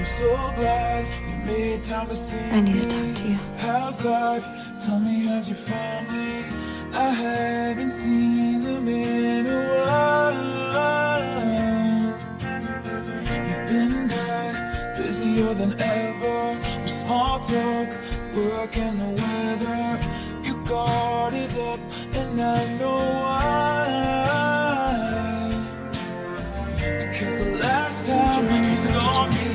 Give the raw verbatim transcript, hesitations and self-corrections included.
I'm so glad you made time to see I need to talk to you. How's life? Tell me, how's your family? I haven't seen them in a while. You've been good, busier than ever. With small talk, work and the weather. Your guard is up, and I know why. Because the last time you saw me